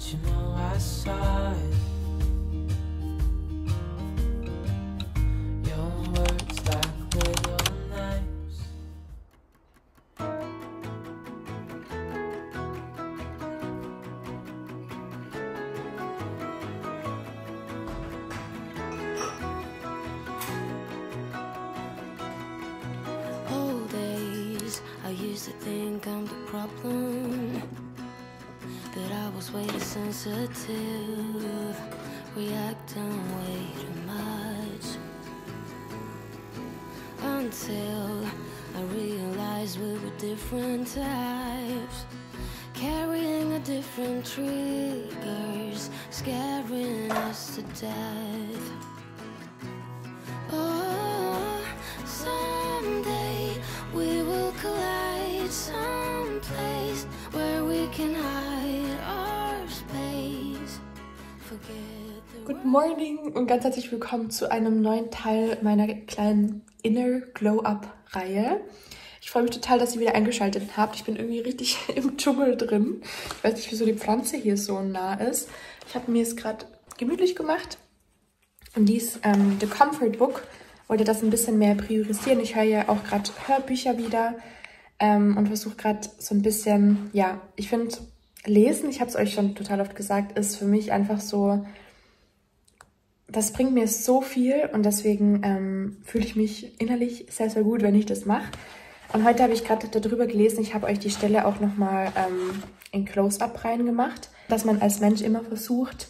you know I saw it. Your words like little knives. Old days, I used to think I'm the problem, that I was way too sensitive, reacting way too much, until I realized we were different types, carrying a different triggers, scaring us to death. Oh, someday we will collide someplace where we can hide our space. Forget the Good morning und ganz herzlich willkommen zu einem neuen Teil meiner kleinen Inner Glow-Up-Reihe. Ich freue mich total, dass ihr wieder eingeschaltet habt. Ich bin irgendwie richtig im Dschungel drin. Ich weiß nicht, wieso die Pflanze hier so nah ist. Ich habe mir es gerade gemütlich gemacht. Und dies The Comfort Book wollte das ein bisschen mehr priorisieren. Ich höre ja auch gerade Hörbücher wieder und versuche gerade so ein bisschen, ja, ich finde Lesen, ich habe es euch schon total oft gesagt, ist für mich einfach so, das bringt mir so viel und deswegen fühle ich mich innerlich sehr, sehr gut, wenn ich das mache. Und heute habe ich gerade darüber gelesen, ich habe euch die Stelle auch nochmal in Close-Up reingemacht, dass man als Mensch immer versucht,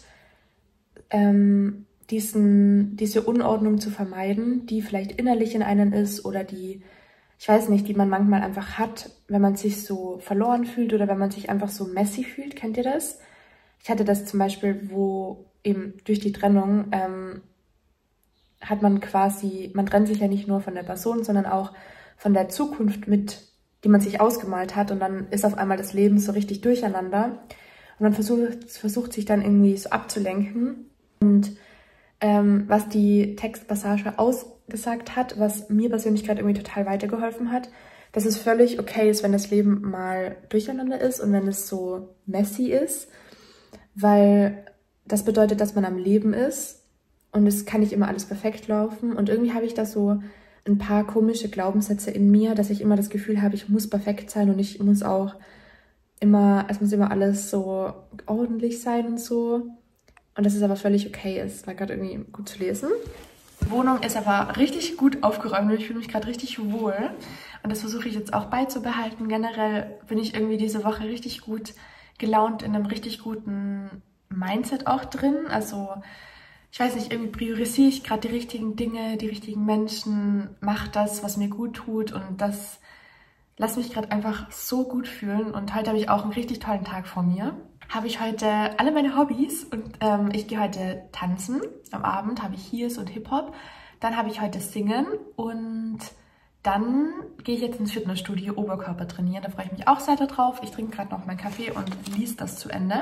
diese Unordnung zu vermeiden, die vielleicht innerlich in einem ist oder die, ich weiß nicht, die man manchmal einfach hat, wenn man sich so verloren fühlt oder wenn man sich einfach so messy fühlt. Kennt ihr das? Ich hatte das zum Beispiel, wo eben durch die Trennung hat man quasi, man trennt sich ja nicht nur von der Person, sondern auch von der Zukunft mit, die man sich ausgemalt hat und dann ist auf einmal das Leben so richtig durcheinander und man versucht sich dann irgendwie so abzulenken und was die Textpassage ausgesagt hat, was mir persönlich gerade irgendwie total weitergeholfen hat, dass es völlig okay ist, wenn das Leben mal durcheinander ist und wenn es so messy ist, weil das bedeutet, dass man am Leben ist und es kann nicht immer alles perfekt laufen und irgendwie habe ich da so ein paar komische Glaubenssätze in mir, dass ich immer das Gefühl habe, ich muss perfekt sein und ich muss auch immer, es muss immer alles so ordentlich sein und so. Und dass es aber völlig okay ist, war gerade irgendwie gut zu lesen. Die Wohnung ist aber richtig gut aufgeräumt und ich fühle mich gerade richtig wohl. Und das versuche ich jetzt auch beizubehalten. Generell bin ich irgendwie diese Woche richtig gut gelaunt, in einem richtig guten Mindset auch drin. Also ich weiß nicht, irgendwie priorisiere ich gerade die richtigen Dinge, die richtigen Menschen, mache das, was mir gut tut und das lässt mich gerade einfach so gut fühlen. Und heute habe ich auch einen richtig tollen Tag vor mir. Habe ich heute alle meine Hobbys und ich gehe heute tanzen. Am Abend habe ich Heels und Hip-Hop. Dann habe ich heute Singen und dann gehe ich jetzt ins Fitnessstudio Oberkörper trainieren. Da freue ich mich auch sehr drauf. Ich trinke gerade noch meinen Kaffee und lese das zu Ende.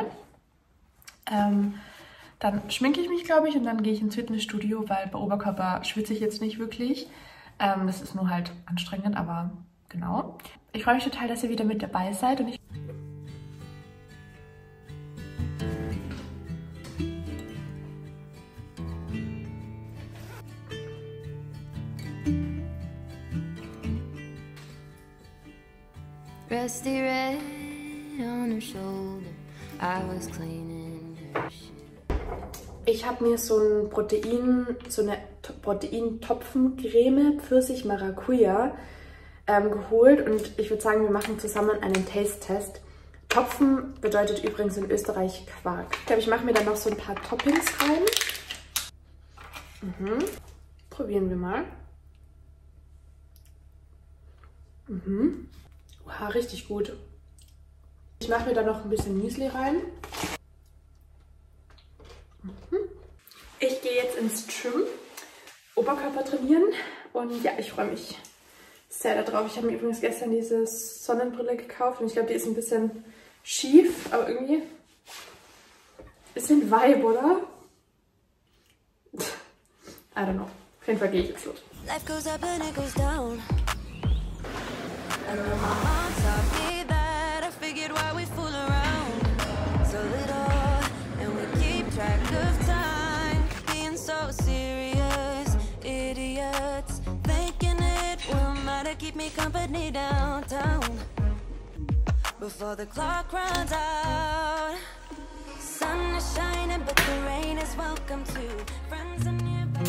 Dann schminke ich mich, glaube ich, und dann gehe ich ins Fitnessstudio, weil bei Oberkörper schwitze ich jetzt nicht wirklich. Das ist nur halt anstrengend, aber genau. Ich freue mich total, dass ihr wieder mit dabei seid und ich Rusty red on her shoulder, I was cleaning her shit. Ich habe mir so eine Proteintopfencreme Pfirsich Maracuja geholt und ich würde sagen, wir machen zusammen einen Taste-Test. Topfen bedeutet übrigens in Österreich Quark. Ich glaube, ich mache mir dann noch so ein paar Toppings rein. Probieren wir mal. Wow, richtig gut. Ich mache mir dann noch ein bisschen Müsli rein. Ich gehe jetzt ins Gym, Oberkörper trainieren und ja, ich freue mich sehr darauf. Ich habe mir übrigens gestern diese Sonnenbrille gekauft und ich glaube, die ist ein bisschen schief, aber irgendwie ist ein Vibe, oder? I don't know. Auf jeden Fall gehe ich jetzt los. Life goes up and it goes down. And then my mom taught me that I figured why we fool around so little. to keep me company downtown before the clock runs out. Sun is shining, but the rain is welcome too. Friends are nearby.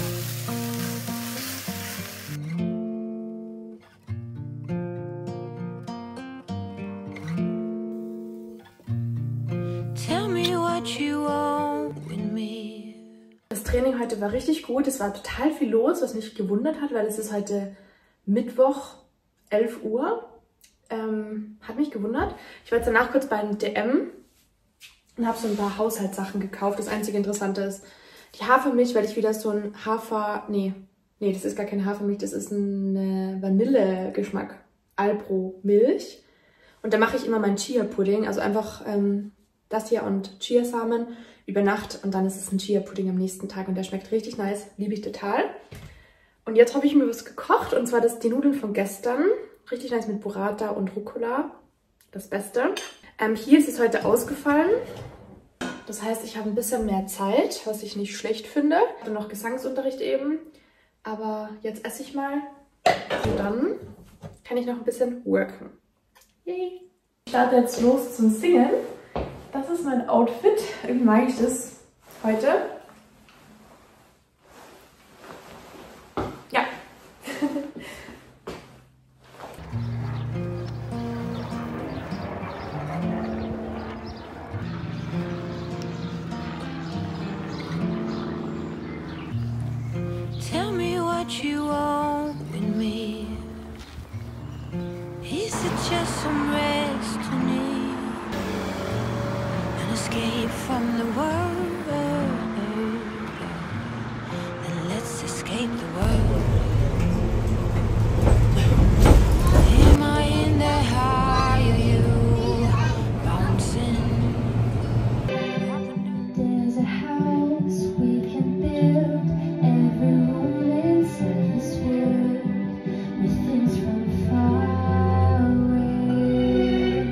Tell me what you want with me. Das Training heute war richtig gut. Es war total viel los, was mich gewundert hat, weil es ist heute Mittwoch, 11 Uhr. Hat mich gewundert. Ich war jetzt danach kurz beim DM und habe so ein paar Haushaltssachen gekauft. Das einzige Interessante ist die Hafermilch, weil ich wieder so ein Nee, das ist gar keine Hafermilch, das ist ein Vanillegeschmack. Alpro Milch. Und da mache ich immer meinen Chia-Pudding, also einfach das hier und Chiasamen über Nacht und dann ist es ein Chia-Pudding am nächsten Tag und der schmeckt richtig nice, liebe ich total. Und jetzt habe ich mir was gekocht und zwar die Nudeln von gestern. Richtig nice mit Burrata und Rucola. Das Beste. Hier ist es heute ausgefallen. Das heißt, ich habe ein bisschen mehr Zeit, was ich nicht schlecht finde. Ich hatte noch Gesangsunterricht eben. Aber jetzt esse ich mal. Und dann kann ich noch ein bisschen worken. Yay! Ich starte jetzt los zum Singen. Das ist mein Outfit. Irgendwie mag ich das heute. Ja. Tell me what you want with me. Is it just some rest you need? An escape from the world? Then let's escape the world. Am I in the higher you bouncing? There's a house we can build. Everyone lives in this world with things from far away.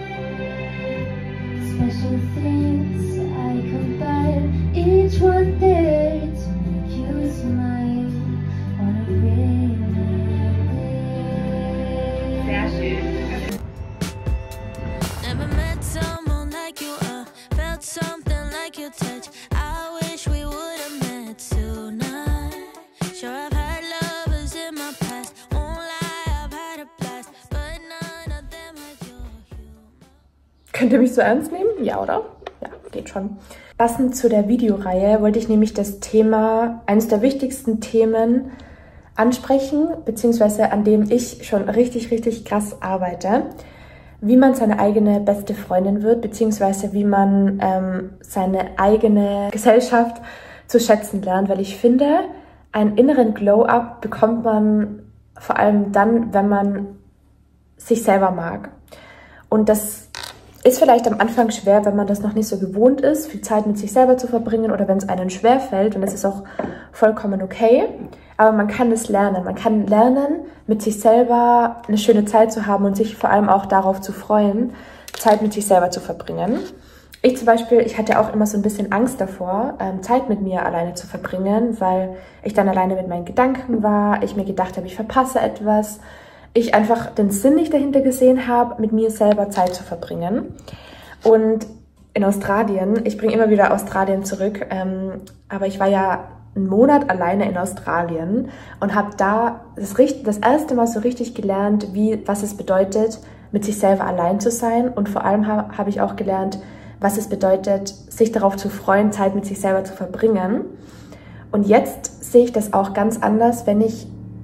Special things I combine, each one there to make you smile on a rainy day. Sehr schön. Never met someone like you, felt something like your touch. I wish we would have met tonight. Sure, I've had lovers in my past, won't lie, I've had a blast, but none of them had your humor. Könnt ihr mich so ernst nehmen? Ja, oder? Ja, geht schon. Passend zu der Videoreihe wollte ich nämlich das Thema, eines der wichtigsten Themen ansprechen, beziehungsweise an dem ich schon richtig, richtig krass arbeite. Wie man seine eigene beste Freundin wird, beziehungsweise wie man seine eigene Gesellschaft zu schätzen lernt. Weil ich finde, einen inneren Glow-Up bekommt man vor allem dann, wenn man sich selber mag. Und das ist vielleicht am Anfang schwer, wenn man das noch nicht so gewohnt ist, viel Zeit mit sich selber zu verbringen oder wenn es einem schwer fällt. Und das ist auch vollkommen okay. Aber man kann es lernen. Man kann lernen, mit sich selber eine schöne Zeit zu haben und sich vor allem auch darauf zu freuen, Zeit mit sich selber zu verbringen. Ich zum Beispiel, ich hatte auch immer so ein bisschen Angst davor, Zeit mit mir alleine zu verbringen, weil ich dann alleine mit meinen Gedanken war, ich mir gedacht habe, ich verpasse etwas. Ich einfach den Sinn nicht dahinter gesehen habe, mit mir selber Zeit zu verbringen. Und in Australien, ich bringe immer wieder Australien zurück, aber ich war ja einen Monat alleine in Australien und habe da das erste Mal so richtig gelernt, was es bedeutet, mit sich selber allein zu sein. Und vor allem habe ich auch gelernt, was es bedeutet, sich darauf zu freuen, Zeit mit sich selber zu verbringen. Und jetzt sehe ich das auch ganz anders, wenn ich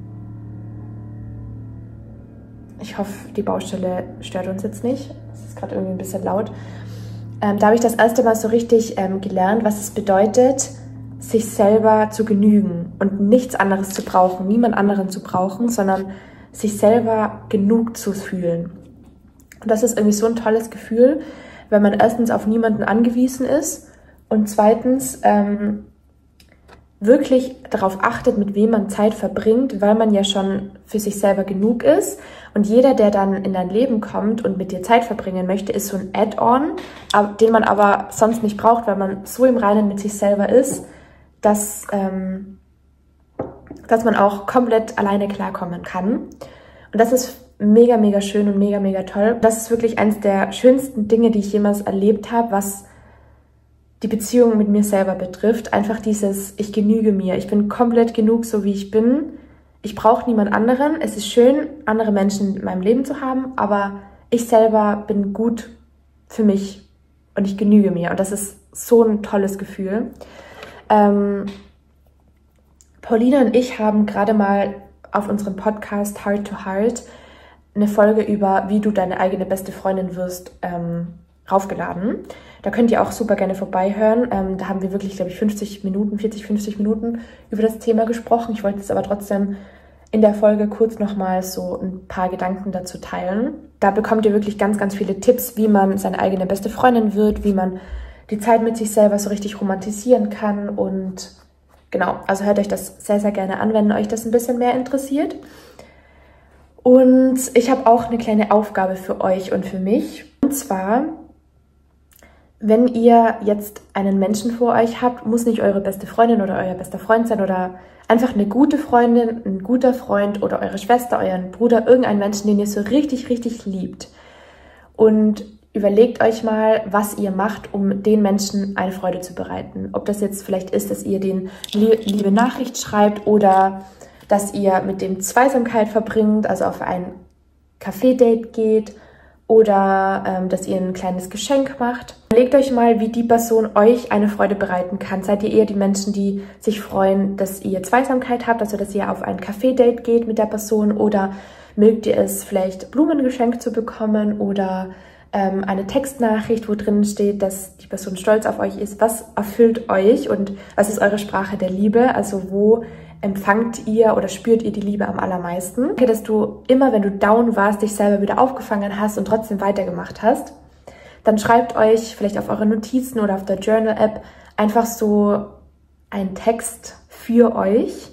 hoffe, die Baustelle stört uns jetzt nicht. Es ist gerade irgendwie ein bisschen laut. Da habe ich das erste Mal so richtig gelernt, was es bedeutet, sich selber zu genügen und nichts anderes zu brauchen, niemand anderen zu brauchen, sondern sich selber genug zu fühlen. Und das ist irgendwie so ein tolles Gefühl, wenn man erstens auf niemanden angewiesen ist und zweitens wirklich darauf achtet, mit wem man Zeit verbringt, weil man ja schon für sich selber genug ist. Und jeder, der dann in dein Leben kommt und mit dir Zeit verbringen möchte, ist so ein Add-on, den man aber sonst nicht braucht, weil man so im Reinen mit sich selber ist, dass man auch komplett alleine klarkommen kann. Und das ist mega, mega schön und mega, mega toll. Das ist wirklich eines der schönsten Dinge, die ich jemals erlebt habe, was die Beziehung mit mir selber betrifft. Einfach dieses, ich genüge mir. Ich bin komplett genug, so wie ich bin. Ich brauche niemand anderen. Es ist schön, andere Menschen in meinem Leben zu haben, aber ich selber bin gut für mich und ich genüge mir. Und das ist so ein tolles Gefühl. Pauline und ich haben gerade mal auf unserem Podcast Heart to Heart eine Folge über, wie du deine eigene beste Freundin wirst, raufgeladen. Da könnt ihr auch super gerne vorbeihören. Da haben wir wirklich, glaube ich, 50 Minuten über das Thema gesprochen. Ich wollte es aber trotzdem in der Folge kurz nochmal so ein paar Gedanken dazu teilen. Da bekommt ihr wirklich ganz, ganz viele Tipps, wie man seine eigene beste Freundin wird, wie man die Zeit mit sich selber so richtig romantisieren kann. Und genau, also hört euch das sehr, sehr gerne an, wenn euch das ein bisschen mehr interessiert. Und ich habe auch eine kleine Aufgabe für euch und für mich. Und zwar, wenn ihr jetzt einen Menschen vor euch habt, muss nicht eure beste Freundin oder euer bester Freund sein oder einfach eine gute Freundin, ein guter Freund oder eure Schwester, euren Bruder, irgendeinen Menschen, den ihr so richtig, richtig liebt. Und überlegt euch mal, was ihr macht, um den Menschen eine Freude zu bereiten. Ob das jetzt vielleicht ist, dass ihr den liebe Nachricht schreibt oder dass ihr mit dem Zweisamkeit verbringt, also auf ein Kaffee-Date geht oder dass ihr ein kleines Geschenk macht. Überlegt euch mal, wie die Person euch eine Freude bereiten kann. Seid ihr eher die Menschen, die sich freuen, dass ihr Zweisamkeit habt, also dass ihr auf ein Kaffee-Date geht mit der Person, oder mögt ihr es vielleicht Blumen geschenkt zu bekommen oder eine Textnachricht, wo drin steht, dass die Person stolz auf euch ist. Was erfüllt euch und was ist eure Sprache der Liebe? Also wo empfangt ihr oder spürt ihr die Liebe am allermeisten? Okay, dass du immer, wenn du down warst, dich selber wieder aufgefangen hast und trotzdem weitergemacht hast. Dann schreibt euch vielleicht auf eure Notizen oder auf der Journal-App einfach so einen Text für euch.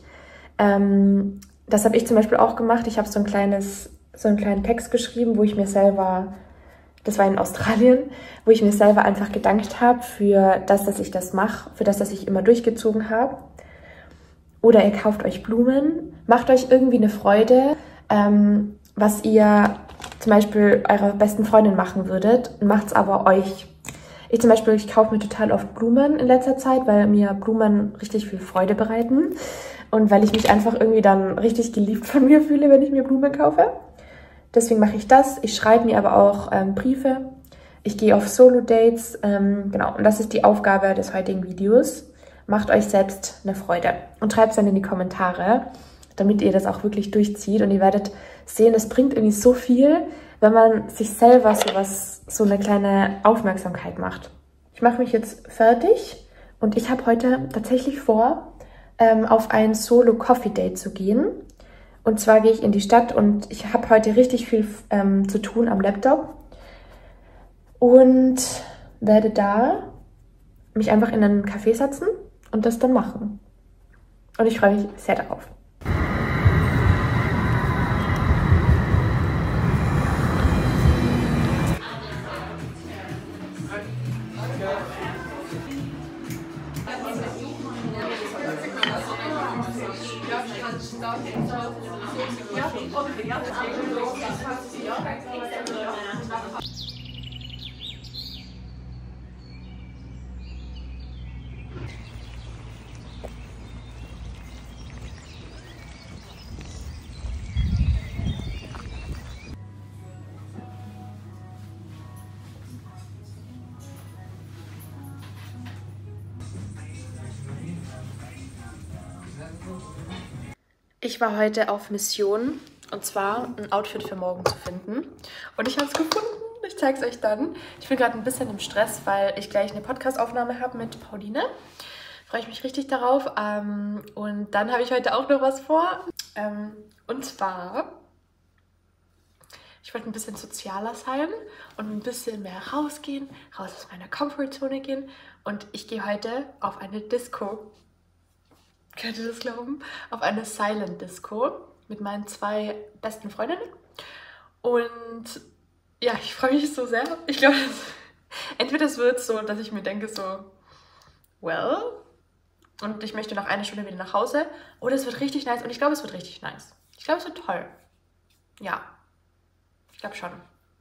Das habe ich zum Beispiel auch gemacht. Ich habe so einen kleinen Text geschrieben, wo ich mir selber, das war in Australien, wo ich mir selber einfach gedankt habe für das, dass ich das mache, für das, dass ich immer durchgezogen habe. Oder ihr kauft euch Blumen, macht euch irgendwie eine Freude, was ihr zum Beispiel eurer besten Freundin machen würdet, macht es aber euch. Ich kaufe mir total oft Blumen in letzter Zeit, weil mir Blumen richtig viel Freude bereiten und weil ich mich einfach irgendwie dann richtig geliebt von mir fühle, wenn ich mir Blumen kaufe. Deswegen mache ich das. Ich schreibe mir aber auch Briefe. Ich gehe auf Solo-Dates. Genau, und das ist die Aufgabe des heutigen Videos. Macht euch selbst eine Freude und schreibt es dann in die Kommentare, damit ihr das auch wirklich durchzieht. Und ihr werdet sehen, es bringt irgendwie so viel, wenn man sich selber so eine kleine Aufmerksamkeit macht. Ich mache mich jetzt fertig und ich habe heute tatsächlich vor, auf ein Solo-Coffee-Date zu gehen. Und zwar gehe ich in die Stadt und ich habe heute richtig viel zu tun am Laptop und werde da mich einfach in einen Café setzen und das dann machen. Und ich freue mich sehr darauf. Ich war heute auf Mission, und zwar ein Outfit für morgen zu finden. Und ich habe es gefunden. Ich zeige es euch dann. Ich bin gerade ein bisschen im Stress, weil ich gleich eine Podcast-Aufnahme habe mit Pauline. Freue ich mich richtig darauf. Und dann habe ich heute auch noch was vor. Und zwar, ich wollte ein bisschen sozialer sein und ein bisschen mehr rausgehen, raus aus meiner Comfortzone gehen. Und ich gehe heute auf eine Disco. Könnt ihr das glauben? Auf eine Silent Disco mit meinen 2 besten Freundinnen. Und ja, ich freue mich so sehr. Ich glaube, entweder es wird so, dass ich mir denke so, well, und ich möchte nach einer Stunde wieder nach Hause. Oder es wird richtig nice und ich glaube, es wird richtig nice. Ich glaube, es wird toll. ja, ich glaube schon.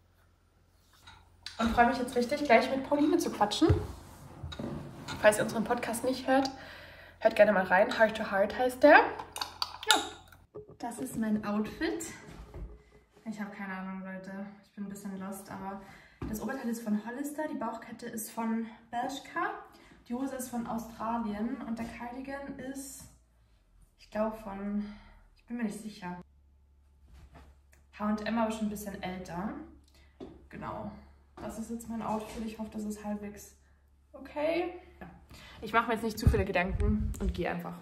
Und freue mich jetzt richtig, gleich mit Pauline zu quatschen. Falls ihr unseren Podcast nicht hört, hört gerne mal rein. Heart to Heart heißt der. Ja. Das ist mein Outfit. Ich habe keine Ahnung, Leute. Ich bin ein bisschen lost, aber das Oberteil ist von Hollister, die Bauchkette ist von Bershka, die Hose ist von Australien und der Cardigan ist, ich glaube von, ich bin mir nicht sicher, H&M, aber schon ein bisschen älter. Genau. Das ist jetzt mein Outfit. Ich hoffe, das ist halbwegs okay. Ja. Ich mache mir jetzt nicht zu viele Gedanken und gehe einfach.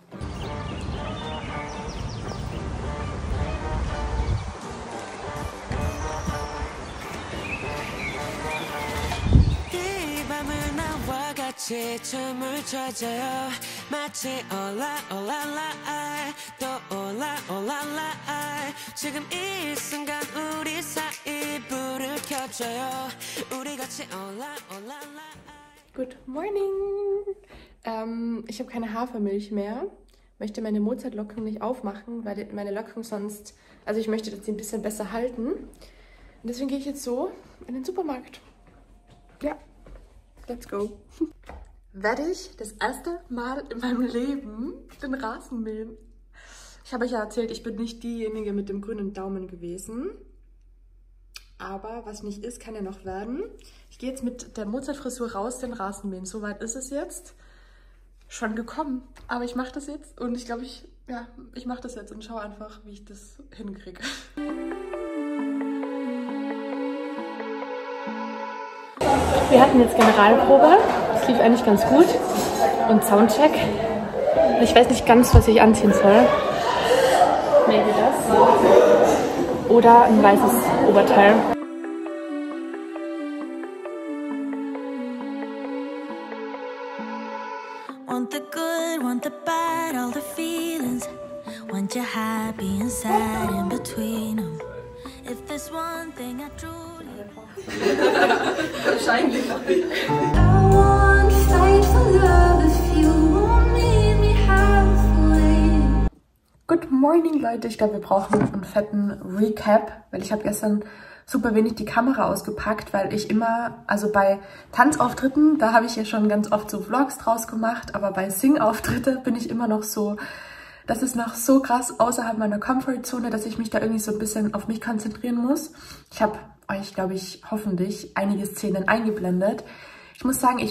Good morning! Ich habe keine Hafermilch mehr. Möchte meine Mozartlocken nicht aufmachen, weil meine Locken sonst... Also ich möchte, dass sie ein bisschen besser halten. Und deswegen gehe ich jetzt so in den Supermarkt. Ja, let's go. Werde ich das erste Mal in meinem Leben den Rasen mähen. Ich habe euch ja erzählt, ich bin nicht diejenige mit dem grünen Daumen gewesen. Aber was nicht ist, kann ja noch werden. Ich gehe jetzt mit der Mozart-Frisur raus, den Rasen mähen. Soweit ist es jetzt. Schon gekommen. Aber ich mache das jetzt und ich glaube, ich mache das jetzt und schaue einfach, wie ich das hinkriege. Wir hatten jetzt Generalprobe. Das lief eigentlich ganz gut. Und Soundcheck. Ich weiß nicht ganz, was ich anziehen soll. Maybe das. Oder ein weißes Oberteil. Want the good, want the bad, all the feelings. Want you happy and sad in between them. If there's one thing I truly... Wahrscheinlich. I won't fight for love if you won't meet me halfway. Good morning, Leute. Ich glaube, wir brauchen einen fetten Recap, weil ich habe gestern super wenig die Kamera ausgepackt, weil ich immer, also bei Tanzauftritten, da habe ich ja schon ganz oft so Vlogs draus gemacht, aber bei Sing-Auftritte bin ich immer noch so, das ist noch so krass außerhalb meiner Comfortzone, dass ich mich da irgendwie so ein bisschen auf mich konzentrieren muss. Ich habe euch, glaube ich, hoffentlich einige Szenen eingeblendet. Ich muss sagen,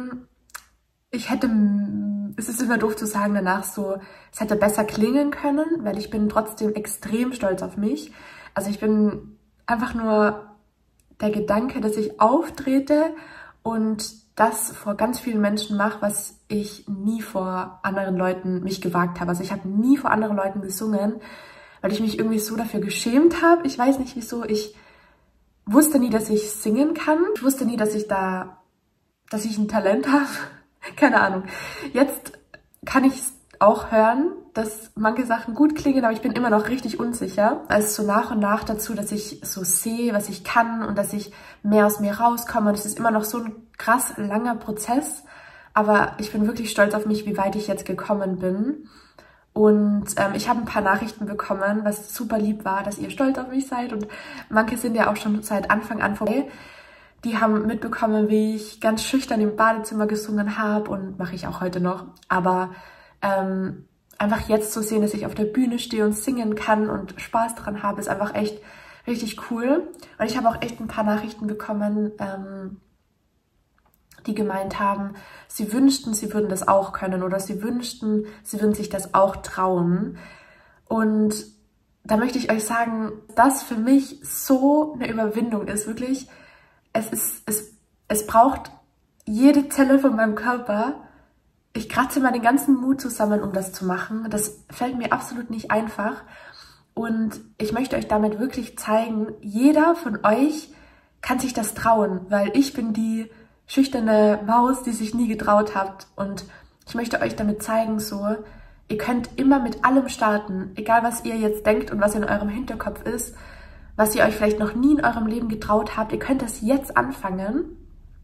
es ist immer doof zu sagen danach so, es hätte besser klingen können, weil ich bin trotzdem extrem stolz auf mich. Also ich bin einfach nur der Gedanke, dass ich auftrete und das vor ganz vielen Menschen mache, was ich nie vor anderen Leuten mich gewagt habe. Also ich habe nie vor anderen Leuten gesungen, weil ich mich irgendwie so dafür geschämt habe. Ich weiß nicht wieso. Ich wusste nie, dass ich singen kann. Ich wusste nie, dass ich ein Talent habe. Keine Ahnung. Jetzt kann ich auch hören, dass manche Sachen gut klingen, aber ich bin immer noch richtig unsicher. Also so nach und nach dazu, dass ich so sehe, was ich kann und dass ich mehr aus mir rauskomme. Und es ist immer noch so ein krass langer Prozess, aber ich bin wirklich stolz auf mich, wie weit ich jetzt gekommen bin. Und ich habe ein paar Nachrichten bekommen, was super lieb war, dass ihr stolz auf mich seid. Und manche sind ja auch schon seit Anfang an vorbei. Die haben mitbekommen, wie ich ganz schüchtern im Badezimmer gesungen habe und mache ich auch heute noch. Aber einfach jetzt zu sehen, dass ich auf der Bühne stehe und singen kann und Spaß dran habe, ist einfach echt richtig cool. Und ich habe auch echt ein paar Nachrichten bekommen, die gemeint haben, sie wünschten, sie würden das auch können oder sie wünschten, sie würden sich das auch trauen. Und da möchte ich euch sagen, dass für mich so eine Überwindung ist, wirklich. Es braucht jede Zelle von meinem Körper. Ich kratze mal den ganzen Mut zusammen, um das zu machen. Das fällt mir absolut nicht einfach. Und ich möchte euch damit wirklich zeigen, jeder von euch kann sich das trauen, weil ich bin die schüchterne Maus, die sich nie getraut hat. Und ich möchte euch damit zeigen, so, ihr könnt immer mit allem starten, egal was ihr jetzt denkt und was in eurem Hinterkopf ist, was ihr euch vielleicht noch nie in eurem Leben getraut habt. Ihr könnt das jetzt anfangen,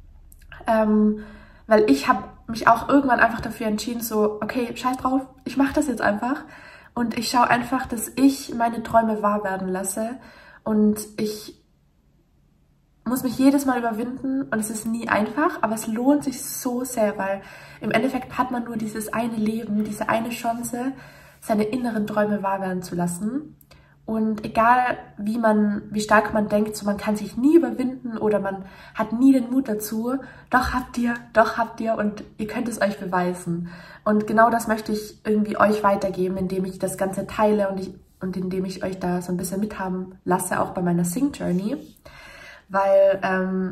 weil ich habe mich auch irgendwann einfach dafür entschieden, so, okay, scheiß drauf, ich mache das jetzt einfach und ich schaue einfach, dass ich meine Träume wahr werden lasse Und ich muss mich jedes Mal überwinden und es ist nie einfach, aber es lohnt sich so sehr, weil im Endeffekt hat man nur dieses eine Leben, diese eine Chance, seine inneren Träume wahr werden zu lassen. Und egal wie stark man denkt, so man kann sich nie überwinden oder man hat nie den Mut dazu, doch habt ihr und ihr könnt es euch beweisen. Und genau das möchte ich irgendwie euch weitergeben, indem ich das Ganze teile und indem ich euch da so ein bisschen mithaben lasse, auch bei meiner Sing-Journey. Weil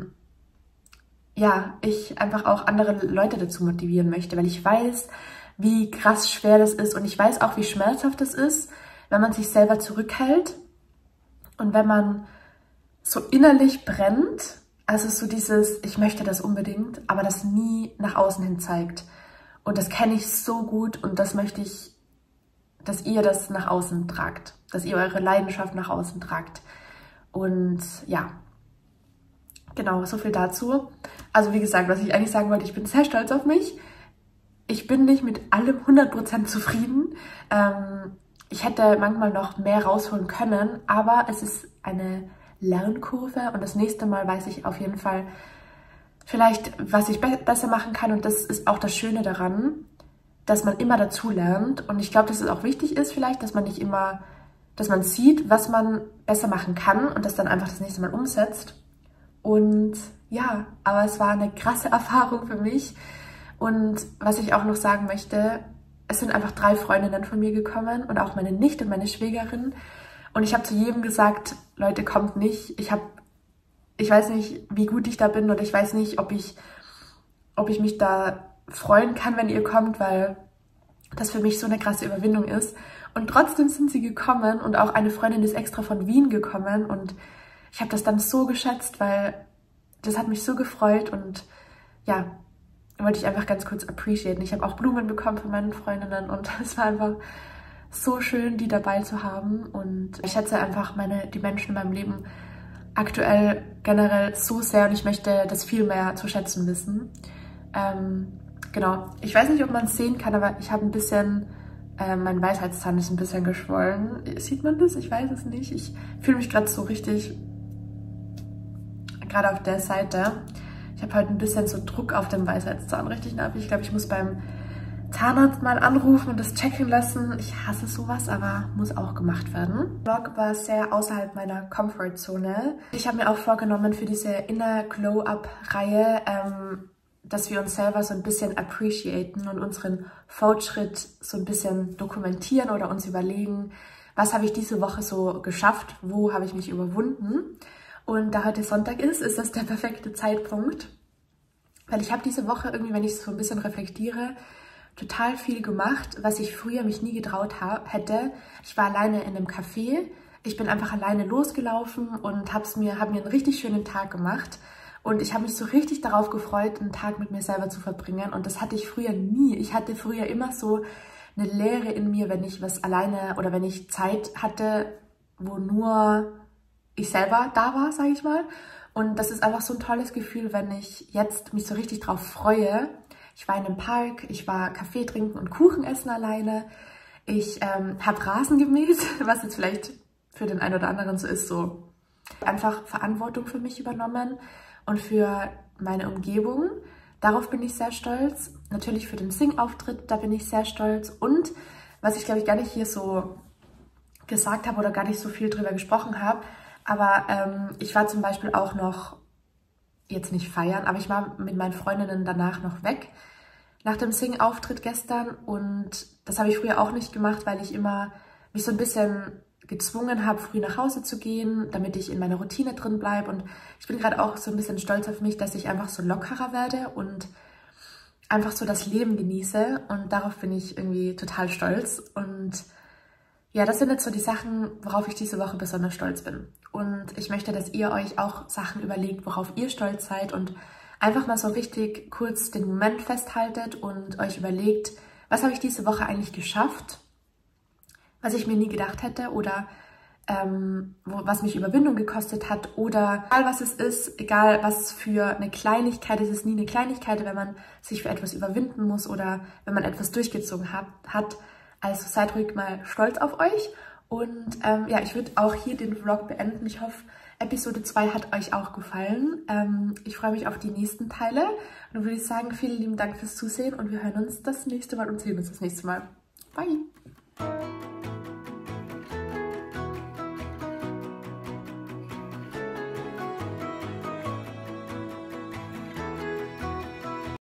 ich einfach auch andere Leute dazu motivieren möchte, weil ich weiß, wie krass schwer das ist und ich weiß auch, wie schmerzhaft es ist, wenn man sich selber zurückhält und wenn man so innerlich brennt, also so dieses, ich möchte das unbedingt, aber das nie nach außen hin zeigt. Und das kenne ich so gut und das möchte ich, dass ihr das nach außen tragt, dass ihr eure Leidenschaft nach außen tragt. Und ja, genau, so viel dazu. Also wie gesagt, was ich eigentlich sagen wollte, ich bin sehr stolz auf mich. Ich bin nicht mit allem 100% zufrieden. Ich hätte manchmal noch mehr rausholen können, aber es ist eine Lernkurve und das nächste Mal weiß ich auf jeden Fall vielleicht, was ich besser machen kann und das ist auch das Schöne daran, dass man immer dazu lernt und ich glaube, dass es auch wichtig ist vielleicht, dass man nicht immer, dass man sieht, was man besser machen kann und das dann einfach das nächste Mal umsetzt und ja, aber es war eine krasse Erfahrung für mich und was ich auch noch sagen möchte, es sind einfach 3 Freundinnen von mir gekommen und auch meine Nichte und meine Schwägerin. Und ich habe zu jedem gesagt, Leute, kommt nicht. Ich weiß nicht, wie gut ich da bin und ich weiß nicht, ob ich mich da freuen kann, wenn ihr kommt, weil das für mich so eine krasse Überwindung ist. Und trotzdem sind sie gekommen und auch eine Freundin ist extra von Wien gekommen und ich habe das dann so geschätzt, weil das hat mich so gefreut und ja, wollte ich einfach ganz kurz appreciaten. Ich habe auch Blumen bekommen von meinen Freundinnen und es war einfach so schön, die dabei zu haben. Und ich schätze einfach die Menschen in meinem Leben aktuell generell so sehr und ich möchte das viel mehr zu schätzen wissen. Genau, ich weiß nicht, ob man es sehen kann, aber ich habe ein bisschen, mein Weisheitszahn ist ein bisschen geschwollen. Sieht man das? Ich weiß es nicht. Ich fühle mich gerade so richtig, gerade auf der Seite. Ich habe heute ein bisschen so Druck auf dem Weisheitszahn, richtig nervig. Ich glaube, ich muss beim Zahnarzt mal anrufen und das checken lassen. Ich hasse sowas, aber muss auch gemacht werden. Der Vlog war sehr außerhalb meiner Comfortzone. Ich habe mir auch vorgenommen für diese Inner Glow-Up-Reihe, dass wir uns selber so ein bisschen appreciaten und unseren Fortschritt so ein bisschen dokumentieren oder uns überlegen, was habe ich diese Woche so geschafft, wo habe ich mich überwunden. Und da heute Sonntag ist das der perfekte Zeitpunkt, weil ich habe diese Woche irgendwie, wenn ich so ein bisschen reflektiere, total viel gemacht, was ich früher mich nie getraut hätte. Ich war alleine in einem Café, ich bin einfach alleine losgelaufen und habe mir einen richtig schönen Tag gemacht und ich habe mich so richtig darauf gefreut, einen Tag mit mir selber zu verbringen und das hatte ich früher nie. Ich hatte früher immer so eine Leere in mir, wenn ich was alleine oder wenn ich Zeit hatte, wo nur ich selber da war, sage ich mal. Und das ist einfach so ein tolles Gefühl, wenn ich jetzt mich so richtig drauf freue. Ich war in einem Park, ich war Kaffee trinken und Kuchen essen alleine. Ich habe Rasen gemäht, was jetzt vielleicht für den einen oder anderen so ist, so einfach Verantwortung für mich übernommen und für meine Umgebung. Darauf bin ich sehr stolz. Natürlich für den Sing-Auftritt, da bin ich sehr stolz. Und was ich, glaube ich, gar nicht hier so gesagt habe oder gar nicht so viel drüber gesprochen habe, aber ich war zum Beispiel auch noch, jetzt nicht feiern, aber ich war mit meinen Freundinnen danach noch weg, nach dem Sing-Auftritt gestern. Und das habe ich früher auch nicht gemacht, weil ich immer mich so ein bisschen gezwungen habe, früh nach Hause zu gehen, damit ich in meiner Routine drin bleibe. Und ich bin gerade auch so ein bisschen stolz auf mich, dass ich einfach so lockerer werde und einfach so das Leben genieße. Und darauf bin ich irgendwie total stolz. Und ja, das sind jetzt so die Sachen, worauf ich diese Woche besonders stolz bin. Und ich möchte, dass ihr euch auch Sachen überlegt, worauf ihr stolz seid und einfach mal so richtig kurz den Moment festhaltet und euch überlegt, was habe ich diese Woche eigentlich geschafft, was ich mir nie gedacht hätte oder was mich Überwindung gekostet hat oder egal was es ist, egal was für eine Kleinigkeit, es ist nie eine Kleinigkeit, wenn man sich für etwas überwinden muss oder wenn man etwas durchgezogen hat. Also seid ruhig mal stolz auf euch Und ja, ich würde auch hier den Vlog beenden. Ich hoffe, Episode 2 hat euch auch gefallen. Ich freue mich auf die nächsten Teile. Und dann würde ich sagen, vielen lieben Dank fürs Zusehen und wir hören uns das nächste Mal und sehen uns das nächste Mal. Bye!